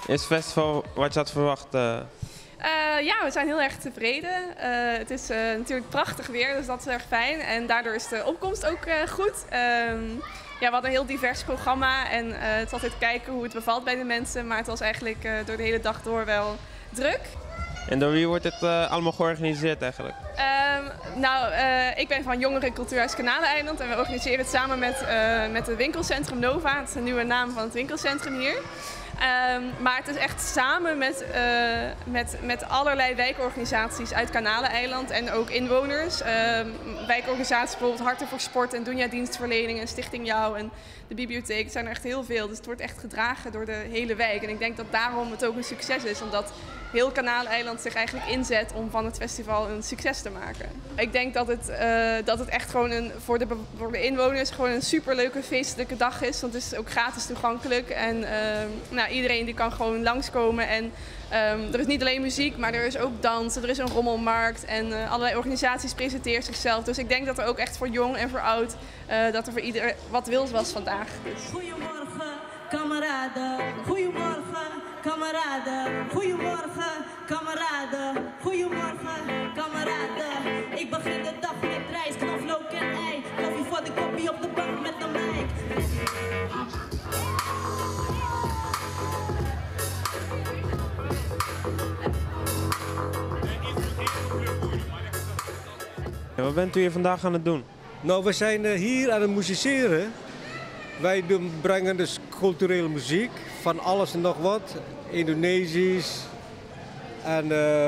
Is het festival wat je had verwacht? Ja, we zijn heel erg tevreden. Het is natuurlijk prachtig weer, dus dat is erg fijn. En daardoor is de opkomst ook goed. Ja, we hadden een heel divers programma en het is altijd kijken hoe het bevalt bij de mensen. Maar het was eigenlijk door de hele dag door wel druk. En door wie wordt het allemaal georganiseerd eigenlijk? Ik ben van Jongeren Cultuurhuis Kanaleneiland en we organiseren het samen met het winkelcentrum Nova. Dat is de nieuwe naam van het winkelcentrum hier. Maar het is echt samen met allerlei wijkorganisaties uit Kanaleneiland en ook inwoners. Wijkorganisaties, bijvoorbeeld Harten voor Sport en Doenja Dienstverlening en Stichting Jou en de bibliotheek. Het zijn er echt heel veel, dus het wordt echt gedragen door de hele wijk. En ik denk dat daarom het ook een succes is, omdat heel Kanaleneiland zich eigenlijk inzet om van het festival een succes te maken. Ik denk dat het echt gewoon voor de inwoners gewoon een superleuke feestelijke dag is. Want het is ook gratis toegankelijk en iedereen die kan gewoon langskomen. En er is niet alleen muziek, maar er is ook dans, er is een rommelmarkt en allerlei organisaties presenteren zichzelf. Dus ik denk dat er ook echt voor jong en voor oud, dat er voor ieder wat wils was vandaag. Dus. Goedemorgen, kameraden. Goedemorgen, kameraden. Goedemorgen, kameraden. Goedemorgen, kameraden. Ik begin de dag met rijst, knoflook en ei. Koffie voor de koppie op de bank met de meid. Wat bent u hier vandaag aan het doen? Nou, we zijn hier aan het musiceren. Wij brengen dus culturele muziek van alles en nog wat. Indonesisch en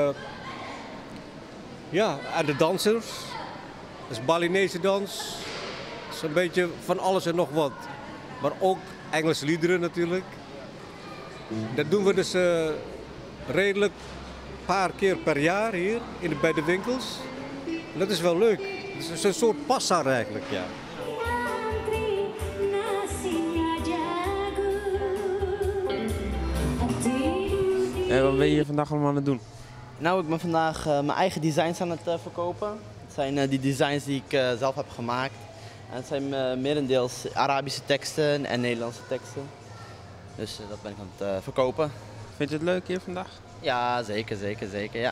en de dansers. Dat is Balinese dans. Dat is een beetje van alles en nog wat. Maar ook Engelse liederen natuurlijk. Dat doen we dus redelijk een paar keer per jaar hier bij de winkels. En dat is wel leuk. Het is een soort pasar eigenlijk, ja. En wat ben je hier vandaag allemaal aan het doen? Nou, ik ben vandaag mijn eigen designs aan het verkopen. Het zijn die designs die ik zelf heb gemaakt. En het zijn merendeels Arabische teksten en Nederlandse teksten. Dus dat ben ik aan het verkopen. Vind je het leuk hier vandaag? Ja, zeker, ja.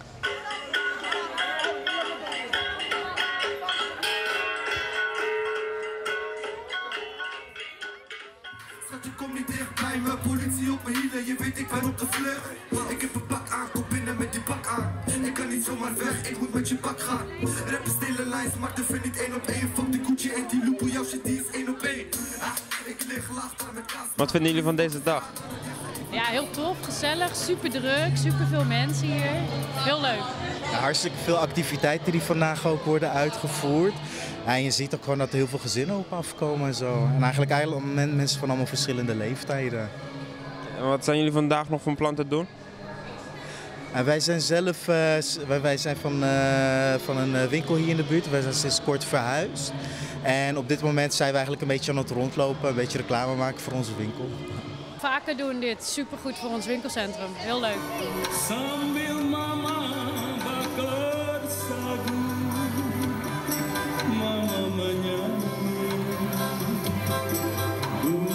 Kom niet dicht bij me, politie op mijn hielen, je weet ik ben op de vlucht. Ik heb een pak aan, kom binnen met die pak aan. Ik kan niet zomaar weg, ik moet met je pak gaan. Rap is stille lijst, maar de vind niet 1 op 1. Fuck die Gucci en die Lupo, jouw shit die is 1 op 1. Ik lig laag daar met kaas. Wat vinden jullie van deze dag? Ja, heel tof, gezellig, super druk, super veel mensen hier. Heel leuk. Ja, hartstikke veel activiteiten die vandaag ook worden uitgevoerd. En je ziet ook gewoon dat er heel veel gezinnen op afkomen en zo. En eigenlijk mensen van allemaal verschillende leeftijden. En wat zijn jullie vandaag nog van plan te doen? En wij zijn zelf wij zijn van een winkel hier in de buurt. Wij zijn sinds kort verhuisd. En op dit moment zijn we eigenlijk een beetje aan het rondlopen, een beetje reclame maken voor onze winkel. Vaker doen dit, supergoed voor ons winkelcentrum. Heel leuk.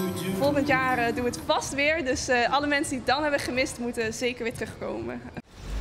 Volgend jaar doen we het vast weer, dus alle mensen die het dan hebben gemist moeten zeker weer terugkomen.